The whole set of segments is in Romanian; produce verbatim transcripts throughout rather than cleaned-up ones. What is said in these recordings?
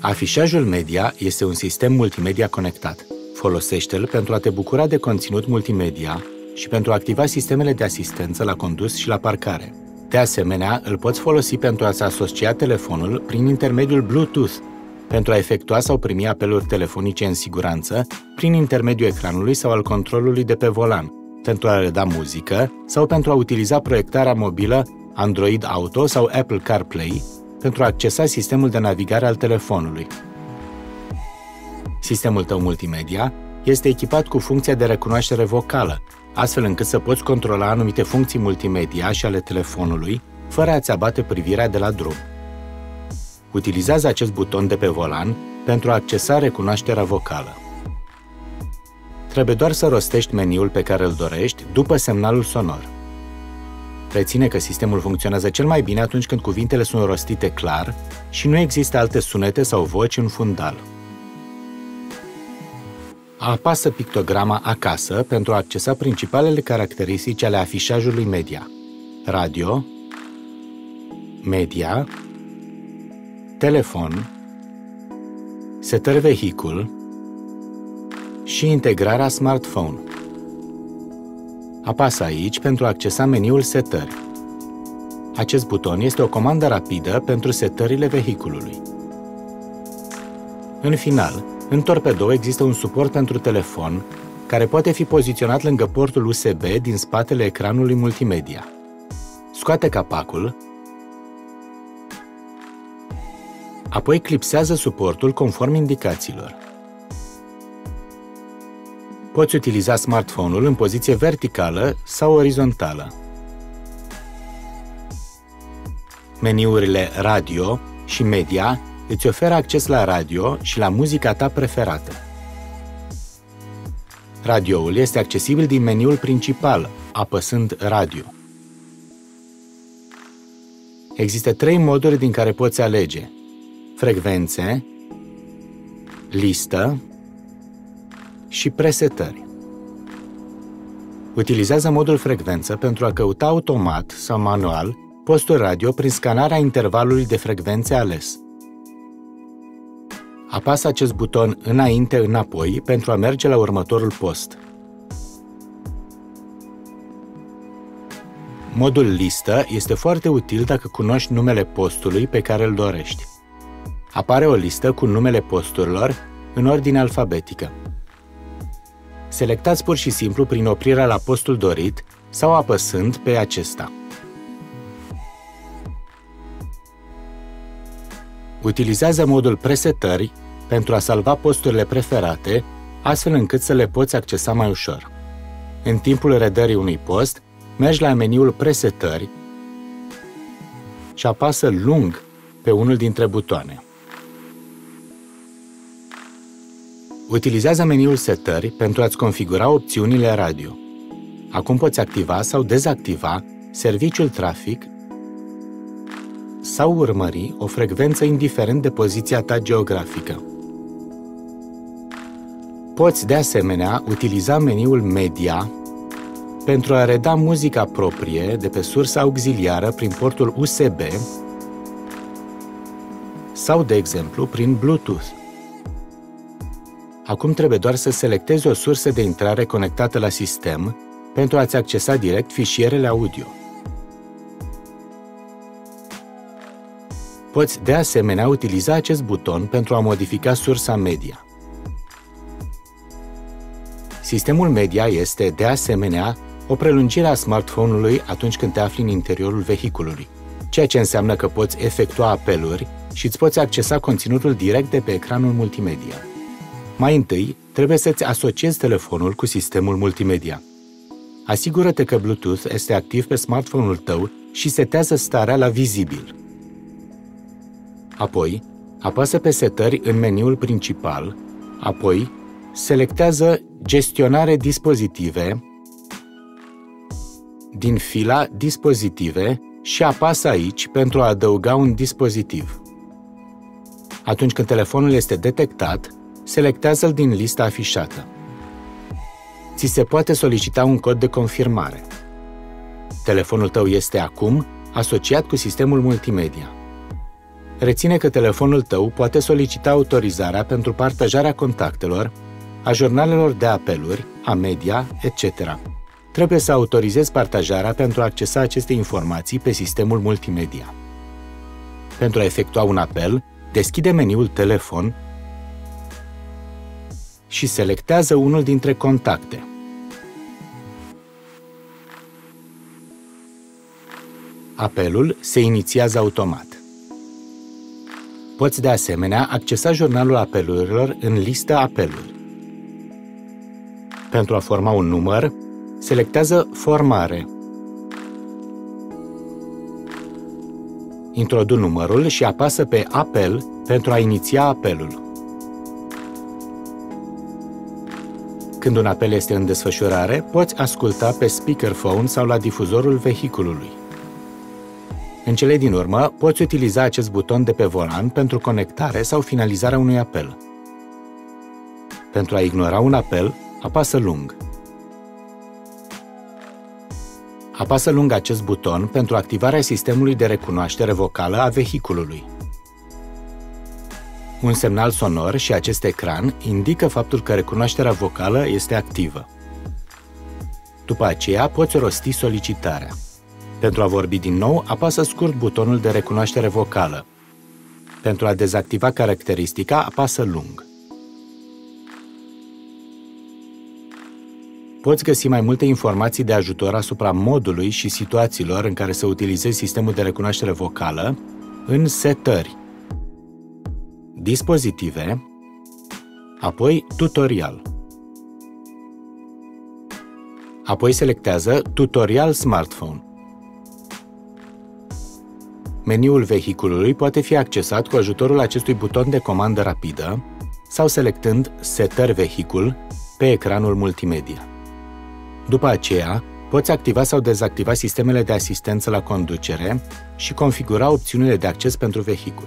Afișajul media este un sistem multimedia conectat. Folosește-l pentru a te bucura de conținut multimedia și pentru a activa sistemele de asistență la condus și la parcare. De asemenea, îl poți folosi pentru a-ți asocia telefonul prin intermediul Bluetooth, pentru a efectua sau primi apeluri telefonice în siguranță, prin intermediul ecranului sau al controlului de pe volan, pentru a reda muzică sau pentru a utiliza proiectarea mobilă Android Auto sau Apple CarPlay pentru a accesa sistemul de navigare al telefonului. Sistemul tău multimedia este echipat cu funcția de recunoaștere vocală, astfel încât să poți controla anumite funcții multimedia și ale telefonului, fără a-ți abate privirea de la drum. Utilizează acest buton de pe volan pentru a accesa recunoașterea vocală. Trebuie doar să rostești meniul pe care îl dorești după semnalul sonor. Reține că sistemul funcționează cel mai bine atunci când cuvintele sunt rostite clar și nu există alte sunete sau voci în fundal. Apasă pictograma acasă pentru a accesa principalele caracteristici ale afișajului media: radio, media, telefon, setări vehicul și integrarea smartphone. Apasă aici pentru a accesa meniul setări. Acest buton este o comandă rapidă pentru setările vehiculului. În final, în torpedou există un suport pentru telefon, care poate fi poziționat lângă portul U S B din spatele ecranului multimedia. Scoate capacul, apoi clipsează suportul conform indicațiilor. Poți utiliza smartphone-ul în poziție verticală sau orizontală. Meniurile radio și media îți oferă acces la radio și la muzica ta preferată. Radioul este accesibil din meniul principal, apăsând radio. Există trei moduri din care poți alege: frecvențe, listă și presetări. Utilizează modul frecvență pentru a căuta automat sau manual postul radio prin scanarea intervalului de frecvențe ales. Apasă acest buton înainte-înapoi pentru a merge la următorul post. Modul listă este foarte util dacă cunoști numele postului pe care îl dorești. Apare o listă cu numele posturilor în ordine alfabetică. Selectați pur și simplu prin oprirea la postul dorit sau apăsând pe acesta. Utilizează modul presetări pentru a salva posturile preferate, astfel încât să le poți accesa mai ușor. În timpul redării unui post, mergi la meniul presetări și apasă lung pe unul dintre butoane. Utilizează meniul setări pentru a-ți configura opțiunile radio. Acum poți activa sau dezactiva serviciul trafic sau urmări o frecvență indiferent de poziția ta geografică. Poți, de asemenea, utiliza meniul media pentru a reda muzica proprie de pe sursă auxiliară prin portul U S B sau, de exemplu, prin Bluetooth. Acum trebuie doar să selectezi o sursă de intrare conectată la sistem pentru a-ți accesa direct fișierele audio. Poți, de asemenea, utiliza acest buton pentru a modifica sursa media. Sistemul media este, de asemenea, o prelungire a smartphone-ului atunci când te afli în interiorul vehiculului, ceea ce înseamnă că poți efectua apeluri și îți poți accesa conținutul direct de pe ecranul multimedia. Mai întâi, trebuie să-ți asociezi telefonul cu sistemul multimedia. Asigură-te că Bluetooth este activ pe smartphone-ul tău și setează starea la vizibil. Apoi, apasă pe setări în meniul principal, apoi selectează Gestionare dispozitive din fila Dispozitive și apasă aici pentru a adăuga un dispozitiv. Atunci când telefonul este detectat, selectează-l din lista afișată. Ți se poate solicita un cod de confirmare. Telefonul tău este acum asociat cu sistemul multimedia. Reține că telefonul tău poate solicita autorizarea pentru partajarea contactelor, a jurnalelor de apeluri, a media, et cetera. Trebuie să autorizezi partajarea pentru a accesa aceste informații pe sistemul multimedia. Pentru a efectua un apel, deschide meniul Telefon și selectează unul dintre contacte. Apelul se inițiază automat. Poți de asemenea accesa jurnalul apelurilor în listă apeluri. Pentru a forma un număr, selectează Formare. Introdu numărul și apasă pe Apel pentru a iniția apelul. Când un apel este în desfășurare, poți asculta pe speakerphone sau la difuzorul vehiculului. În cele din urmă, poți utiliza acest buton de pe volan pentru conectare sau finalizarea unui apel. Pentru a ignora un apel, apasă lung. Apasă lung acest buton pentru activarea sistemului de recunoaștere vocală a vehiculului. Un semnal sonor și acest ecran indică faptul că recunoașterea vocală este activă. După aceea, poți rosti solicitarea. Pentru a vorbi din nou, apasă scurt butonul de recunoaștere vocală. Pentru a dezactiva caracteristica, apasă lung. Poți găsi mai multe informații de ajutor asupra modului și situațiilor în care să utilizezi sistemul de recunoaștere vocală în Setări, Dispozitive, apoi Tutorial. Apoi selectează Tutorial Smartphone. Meniul vehiculului poate fi accesat cu ajutorul acestui buton de comandă rapidă sau selectând Setări Vehicul pe ecranul multimedia. După aceea, poți activa sau dezactiva sistemele de asistență la conducere și configura opțiunile de acces pentru vehicul.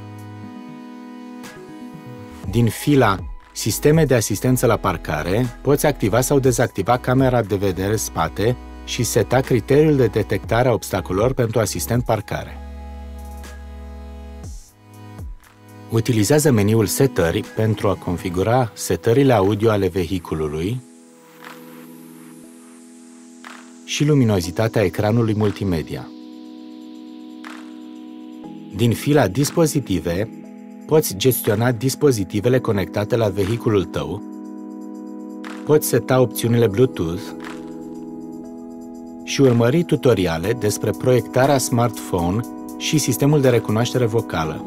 Din fila Sisteme de asistență la parcare, poți activa sau dezactiva camera de vedere spate și seta criteriul de detectare a obstacolelor pentru asistent parcare. Utilizează meniul Setări pentru a configura setările audio ale vehiculului și luminozitatea ecranului multimedia. Din fila Dispozitive, poți gestiona dispozitivele conectate la vehiculul tău, poți seta opțiunile Bluetooth și urmări tutoriale despre proiectarea smartphone și sistemul de recunoaștere vocală.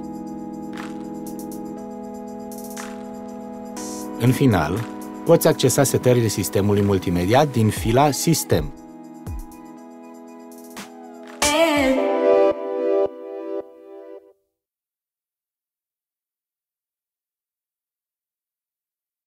În final, poți accesa setările sistemului multimedia din fila Sistem.